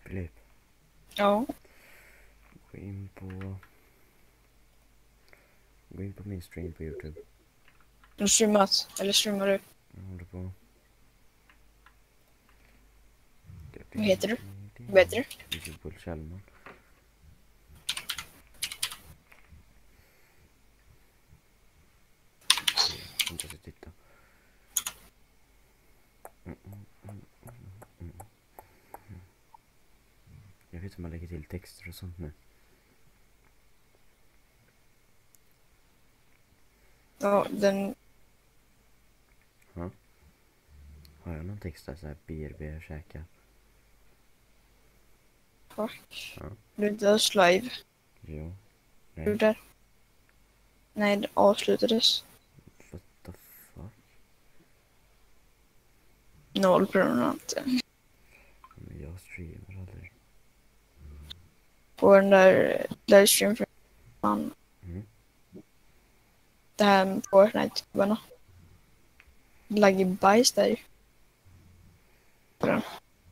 Filip. Ja. Gå in på min stream på YouTube. Du streamat? Eller streamar du? Jag håller på. Vad heter du? Vad heter du? Visible Kjellman. Jag inte ska titta. Jag vet hur man lägger till texter och sånt nu. Ja, den... Ja. Har jag någon text där såhär BRB käka? Fuck. Ja. Du är inte alls live. Jo. Du Nej. där. Nej, det avslutades. What the fuck? 0 prenumeranter. Men jag streamar aldrig. På den där livestream för fan. Mm. Det här med Fortnite-gubbarna. Lagg i bajs där. På den.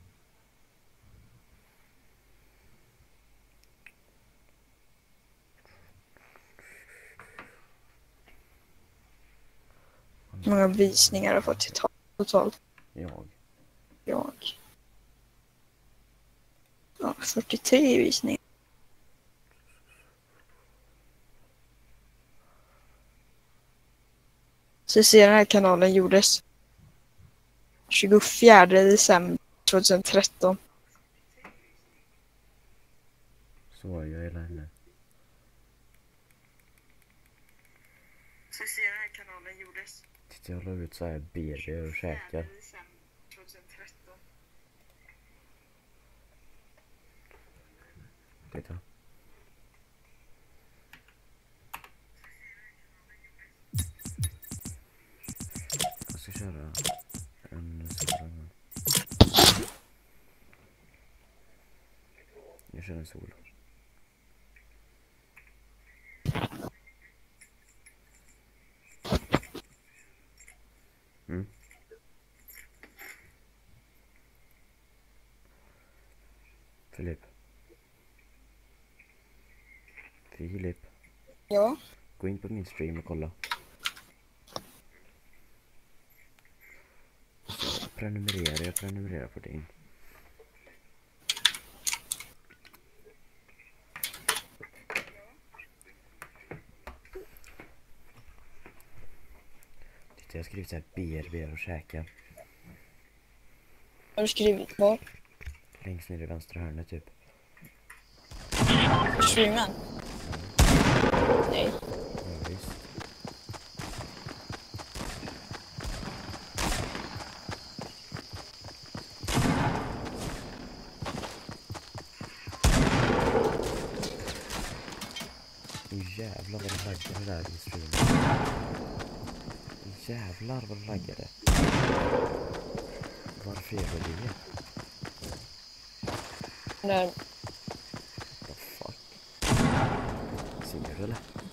Hur många visningar har jag fått totalt? Jag. Jag. Ja, 43 visningar. Så ser den här kanalen gjordes 24 december 2013. Så jag gillar henne. Så ser den här kanalen gjordes Titta, jag la ut så här BRB och käkar. december 2013. Titta. Jag ska köra en sol. Jag kör en sol. Mm. Filip. Ja. Gå in på min stream och kolla. Så jag prenumererar på din. Titta, jag har skrivit så här BRB och käka. Har du skrivit var? Längst ner i vänstra hörnet typ. Streamen? Nej. Ja, visst. Jävlar vad det laggade där i streamen. Jävlar vad det laggade. Varför är det? När What the fuck? Ser du eller?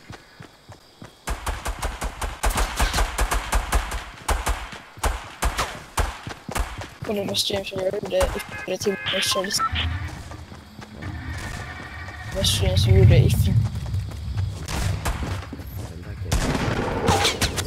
på den där stream som jag gjorde i 4 timmar körde. Det var stream som jag gjorde i 4. Det laggade.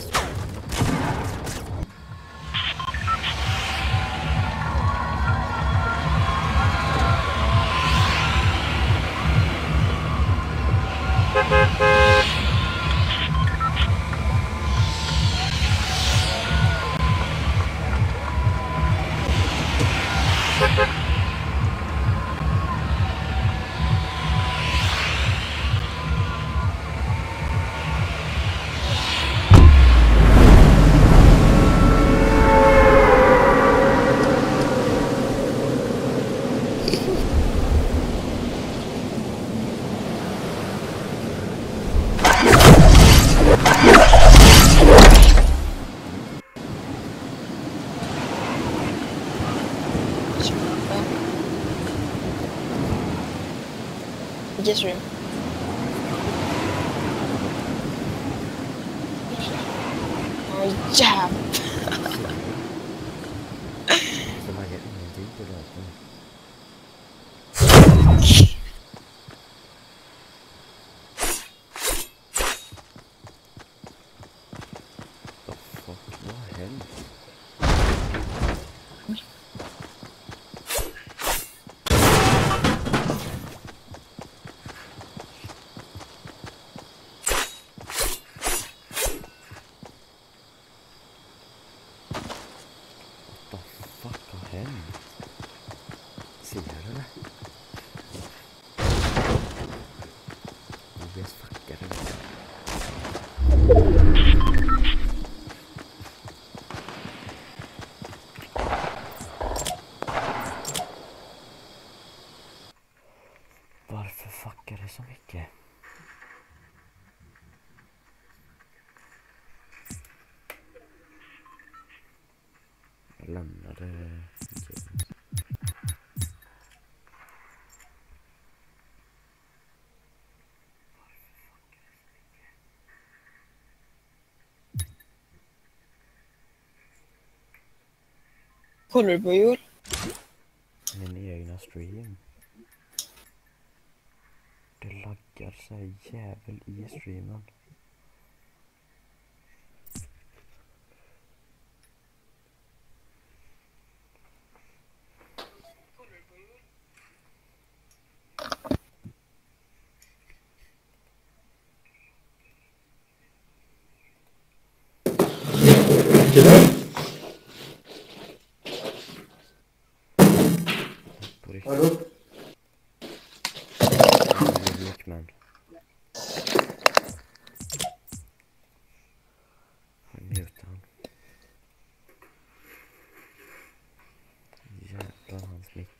Vilken stream? Åh jävlar. Så laggar ingenting på datorn. What the fuck har hänt? Ser du det? OBS fuckade det. Varför fuckar det så mycket? Jag lämnade Kollar du på Joel? min egna stream. Det laggar så här jävel i streamen. På riktigt. Hallå? Mickman. Muta han. Jävlar hans mick.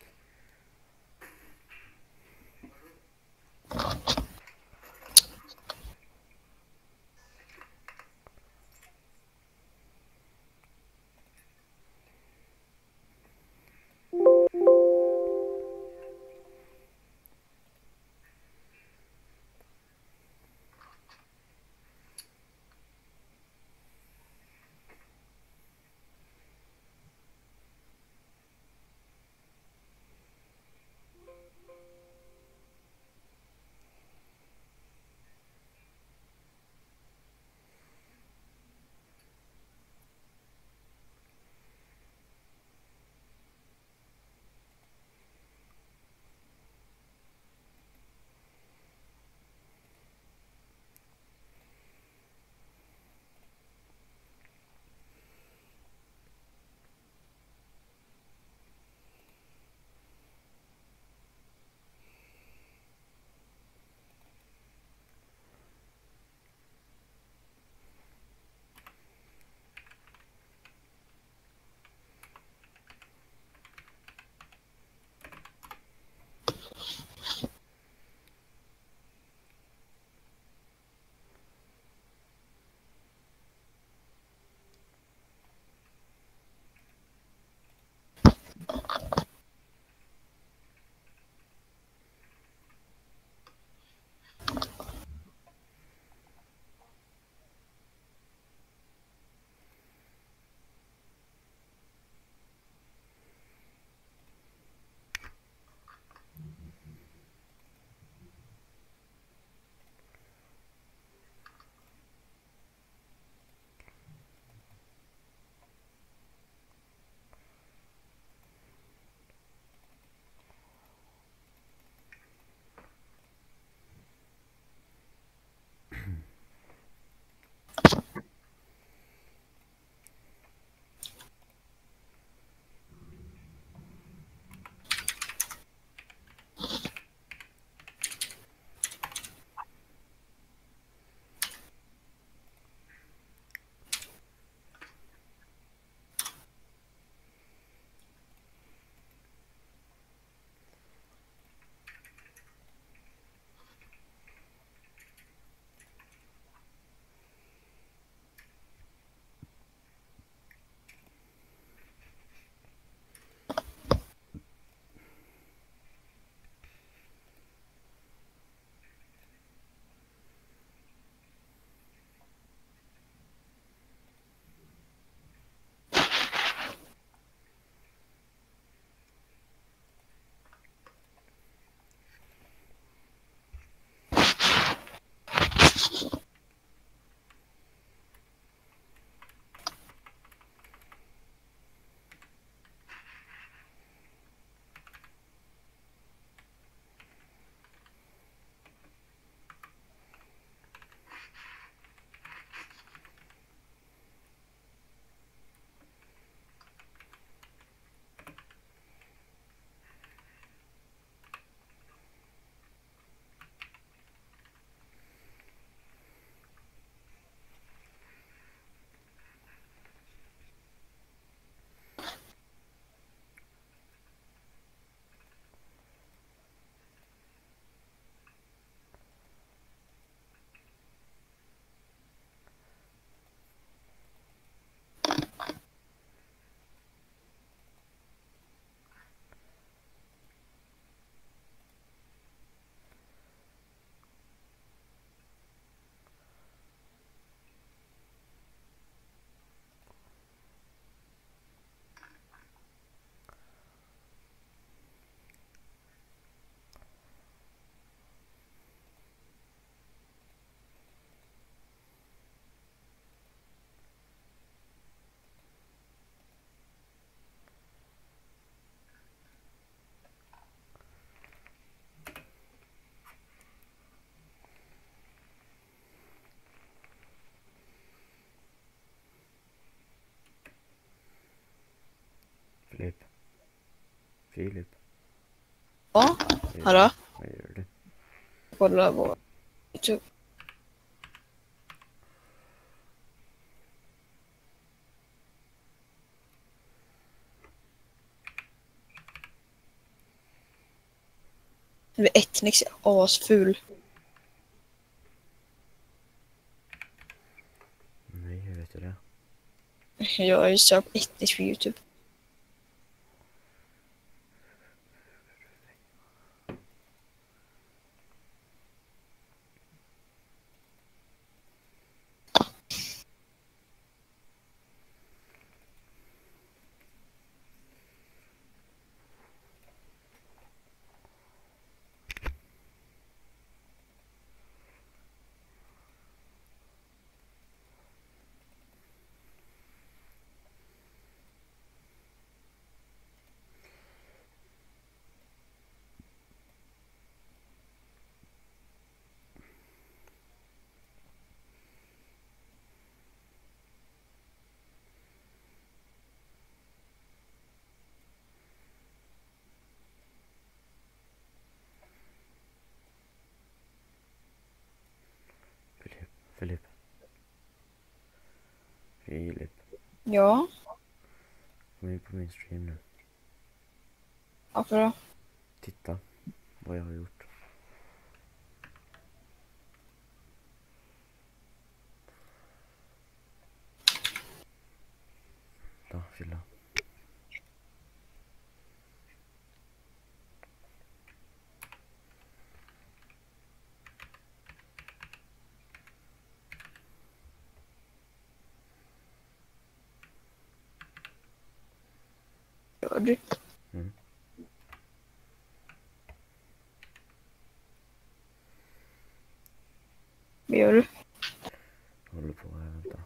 Filip. Filip. Ja, hallå? Vad gör du? Kolla på YouTube. Du är etnisk, asful. Nej, hur vet du det? Jag har ju sökt etnisk på YouTube. Filip. Filip. Ja, Kom in på min stream nu. varför då? Titta vad jag har gjort. Då, fylla. Gör du? Mm. Vad gör du? Håller på här, vänta.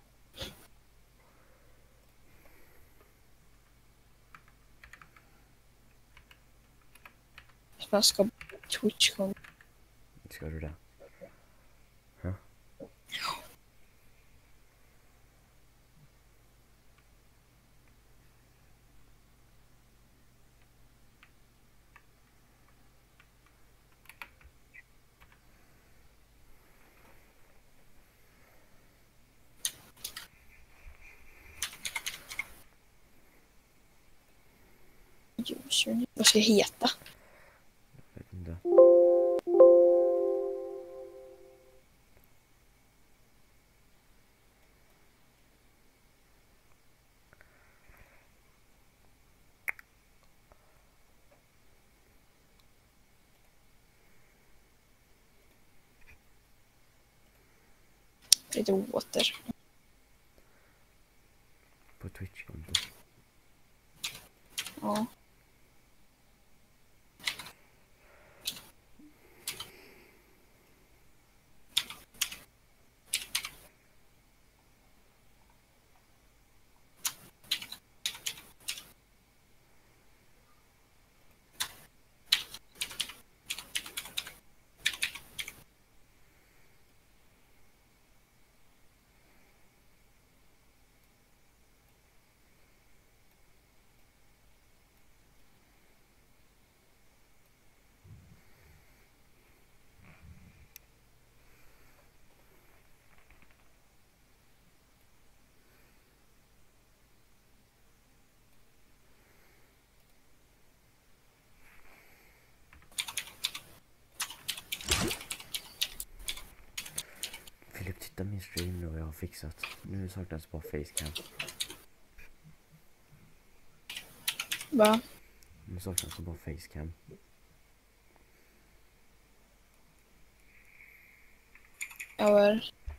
Jag ska Twitch kom. Ska du det? Hä? Vad ska jag heta? Vet inte. Lite åter. På Twitch-konto. Ja. Filip, titta min stream nu vad jag har fixat. Nu saknas bara facecam. Va? Nu saknas det bara facecam. Jag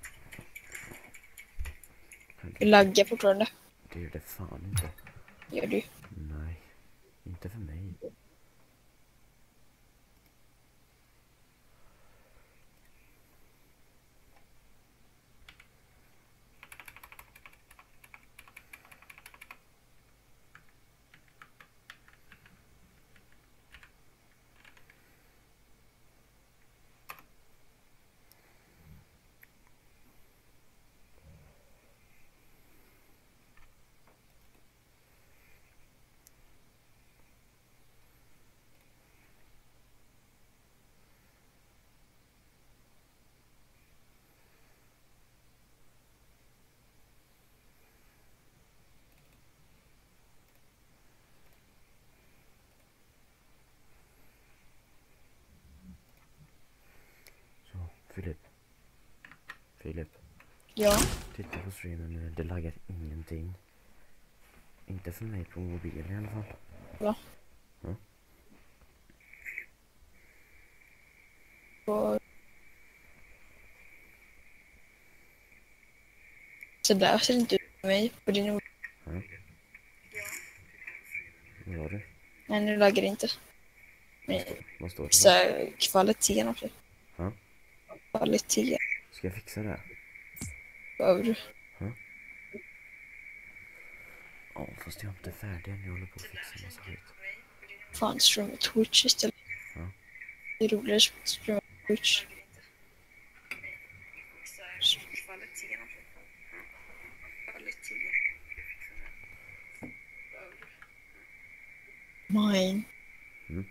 laggar fortfarande. Det gör det fan inte. Gör du? Nej, inte för mig. Filip. Filip. Ja. Titta på streamen nu. Det laggar ingenting. Inte för mig på mobilen i alla fall. Va? Ja. Och... Så där ser det inte ut för mig på din ord. Ja. Vad var det? Nej, nu laggar det inte. Men Vad står det? så här, kvaliteten också. Ja. Kvalitet. Ska jag fixa det? Behöver du? Ja, fast jag är inte färdig än. Jag håller på att fixa massa skit. Fan, streama Twitch istället. Ja. Det är roligare att streama Twitch. Mine. Mm.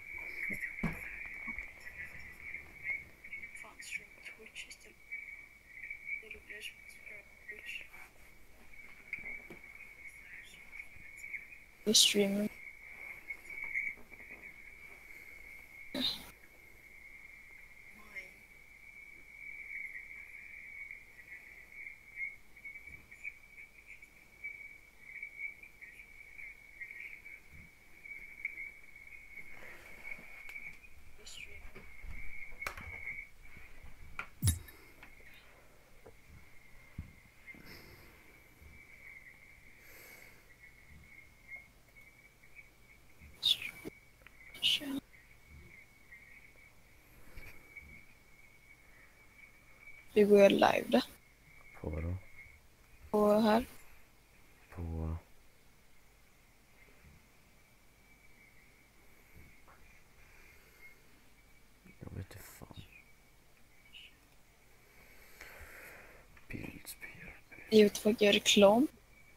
The streamer. Vi går live där. På vadå? Och här. På... Jag vet inte fan. Bildspel. Jag vet vad jag gör reklam.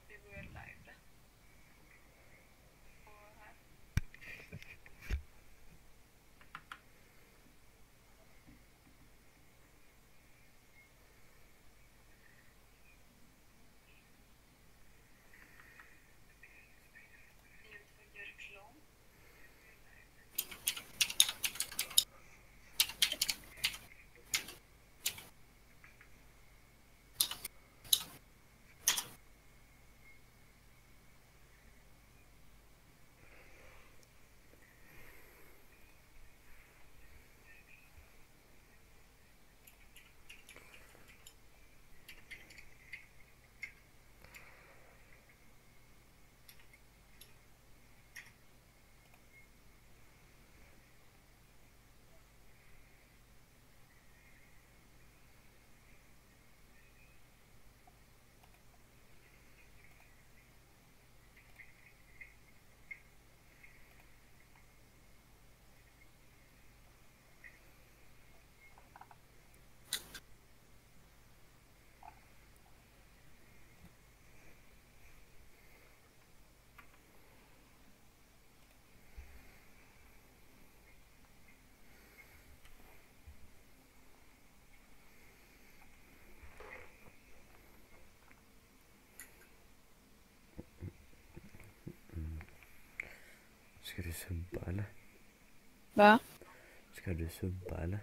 Ska du subba eller? Va? Ska du subba eller?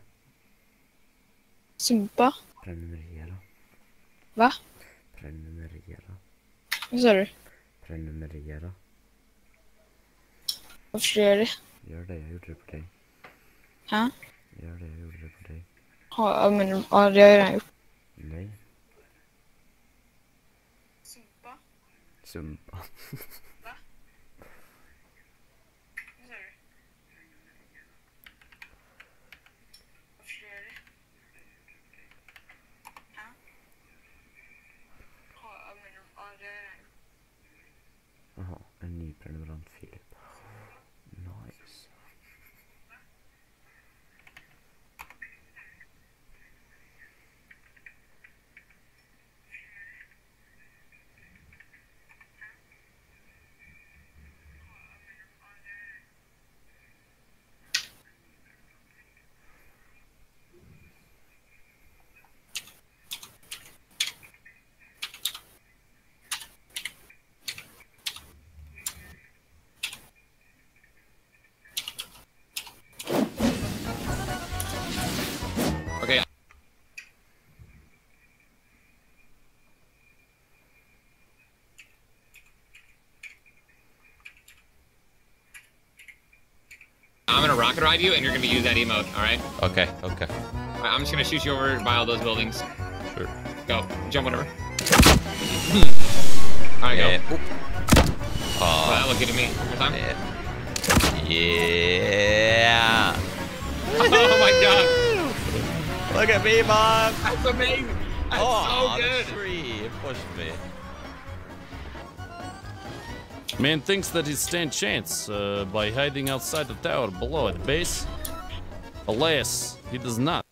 Sumpa? Prenumerera. Va? Prenumerera. Vad sa du? Prenumerera. Varför gör jag det? Gör det, jag gjorde det på dig. Ha? Gör det, jag gjorde det på dig. Ja, men ja, det har jag redan gjort. Nej. Sumpa? Sumpa. Va? Vad sa du? Varför gör jag det? Ha? Ja, men ja, det har jag redan gjort. Jaha, en ny prenumerant Filip. Nice. I'm gonna rocket ride you, and you're gonna use that emote. All right? Okay, okay. I'm just gonna shoot you over by all those buildings. Sure. Go, jump whatever. All right, Yeah. go. Oh, Well, that looked good to me. Your time? yeah. Oh my god. Look at me, Mom. That's amazing. That's so good. The tree. It pushed me. Man thinks that he stand chance by hiding outside the tower below at base. Alas, he does not.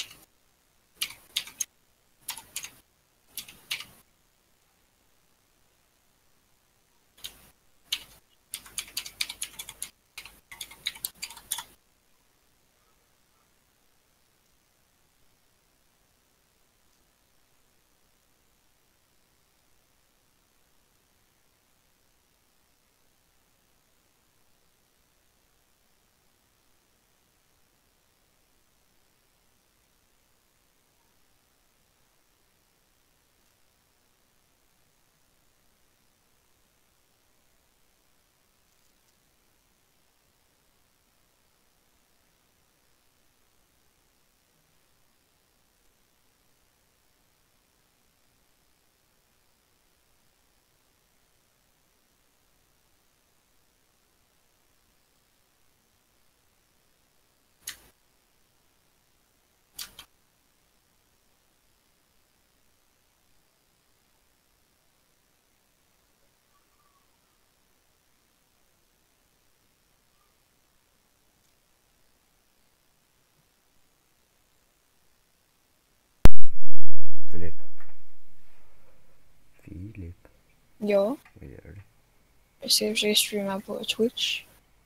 Filip, Ja, vad gör du? jag ska försöka streama på Twitch.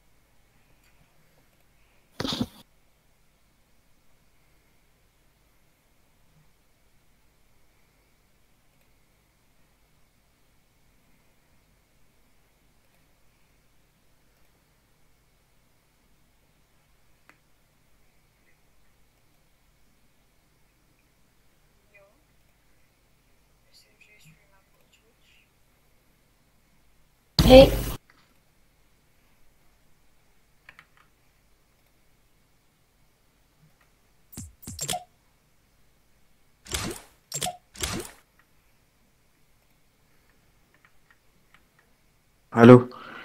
Hej! Hallå?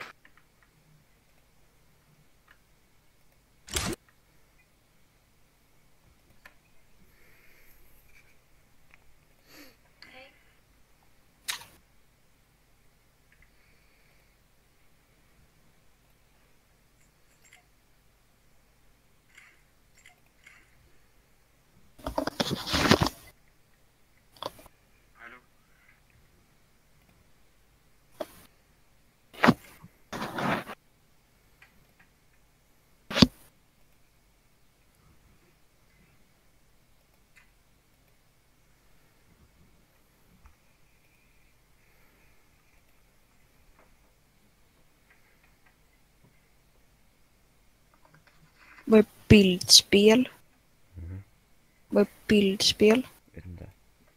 Vad är bildspel? Vad är bildspel? Vet inte.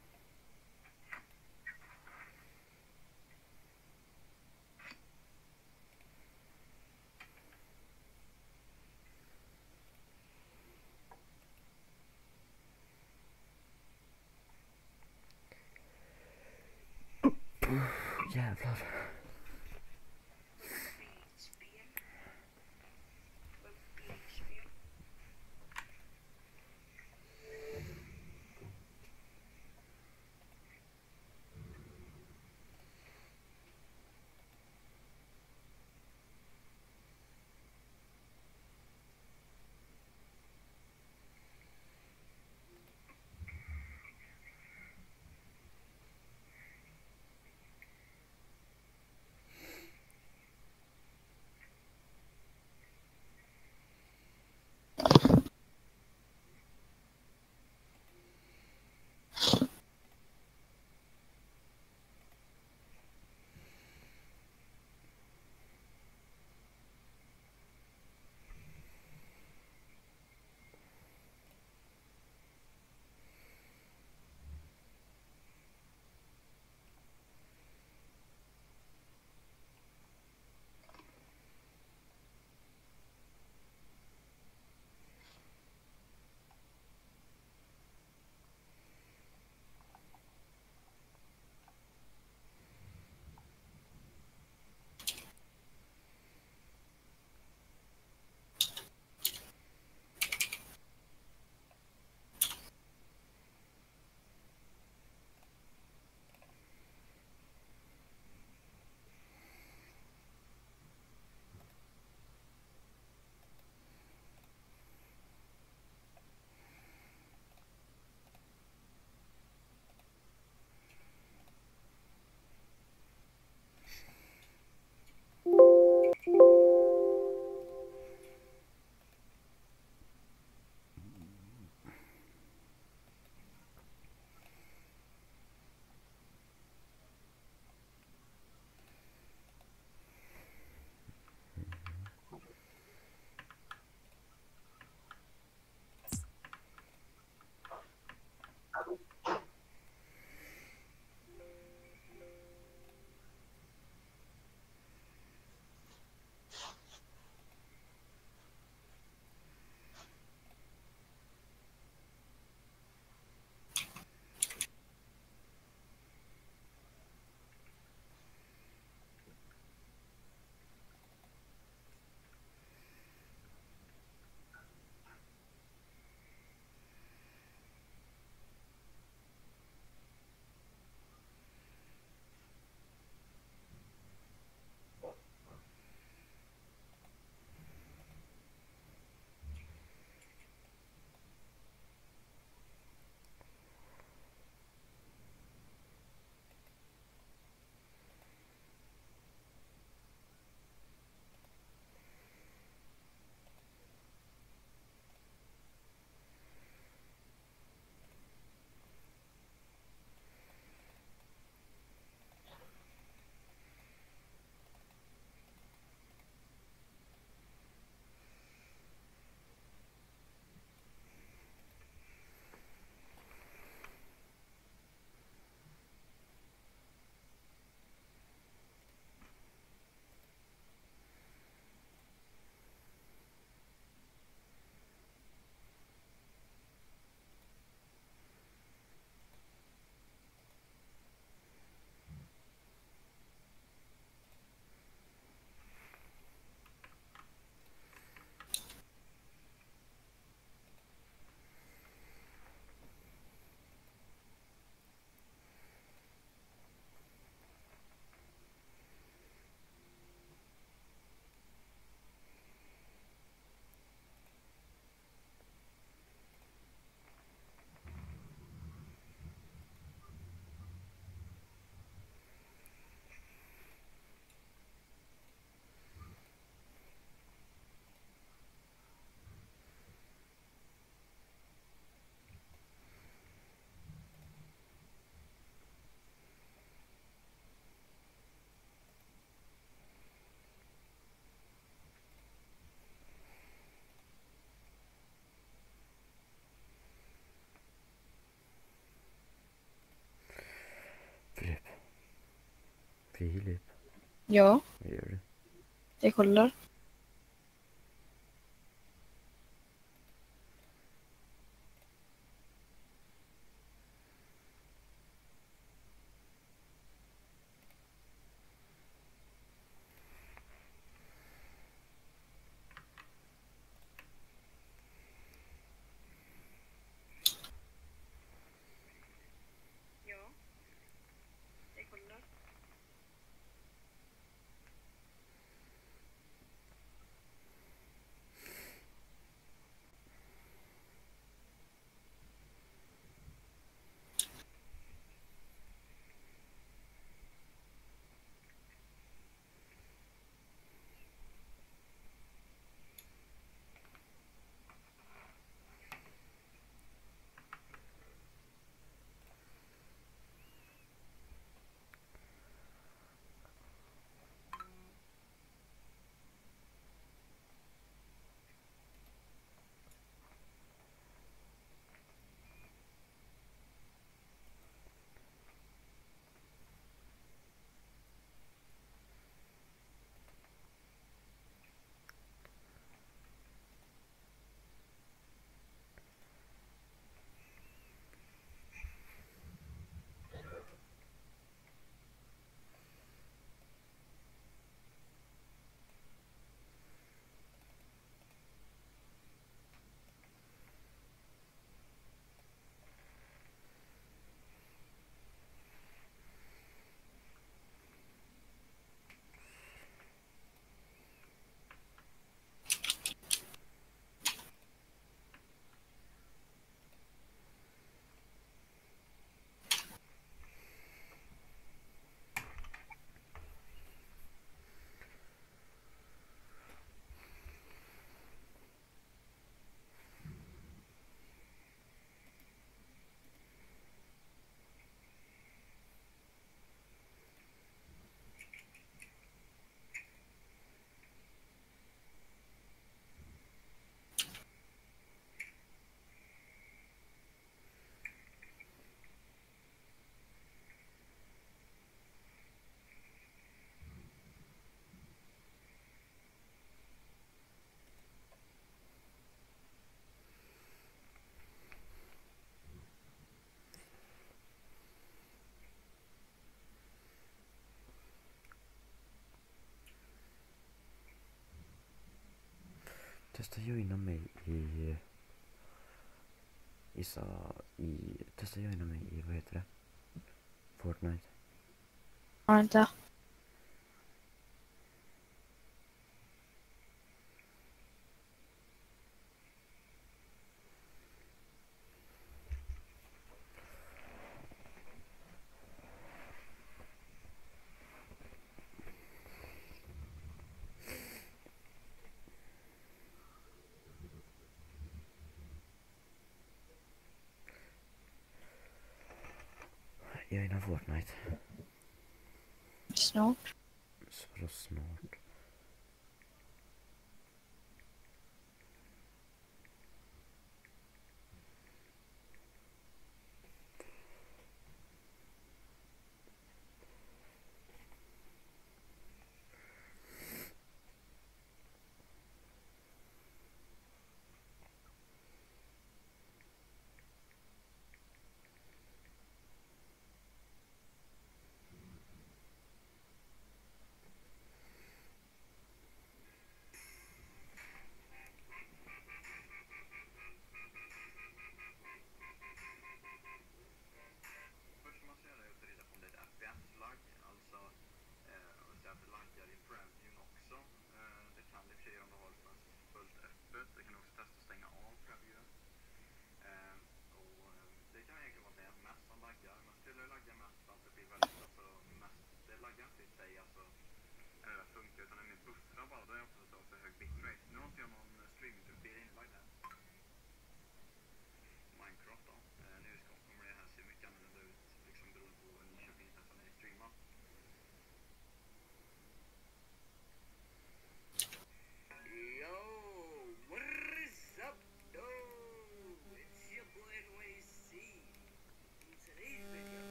Jävlar. Filip, Ja, vad gör du? jag kollar. Testa joina mig testa joina mig i, vad heter det? Fortnite. Har inte. Joina Fortnite. Snart. Så snart.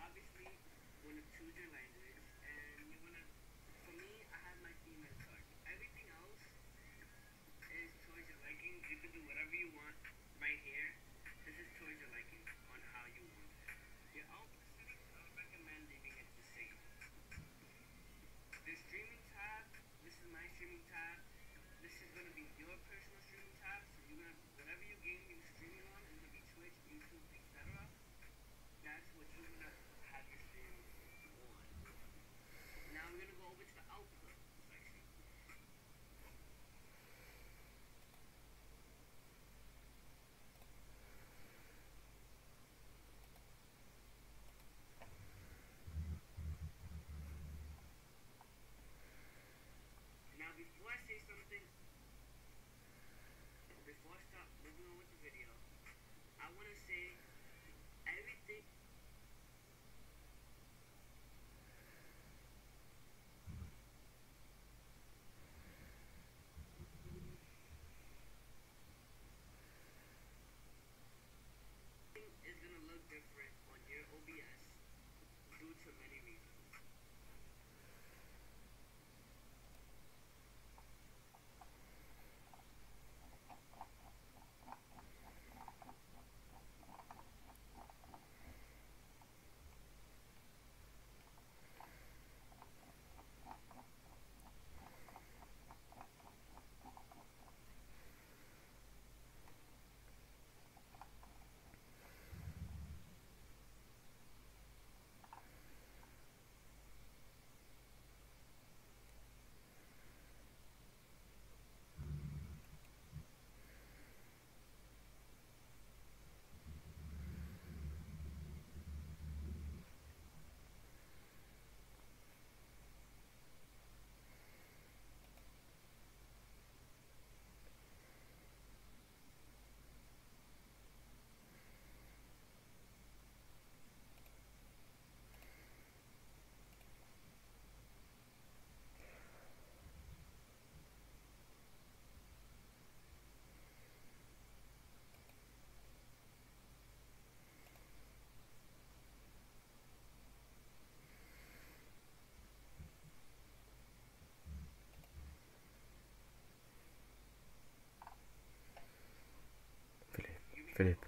Filip.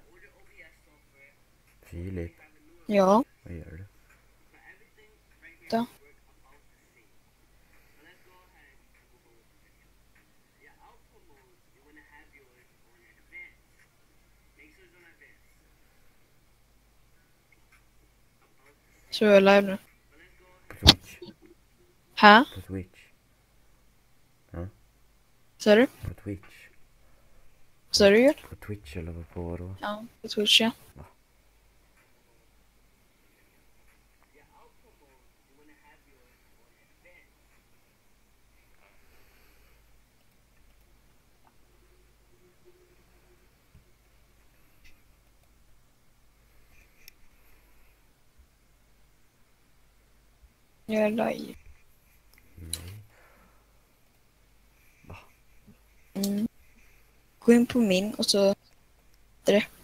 Filip, Ja, vad gör du? då. Så jag är live nu. På Twitch? Här? På Twitch? Ser du? På Twitch? Ser du? På Twitch eller på då? Ja, på Twitch, ja. Jag är live. Mm. Gå in på min och så... Det.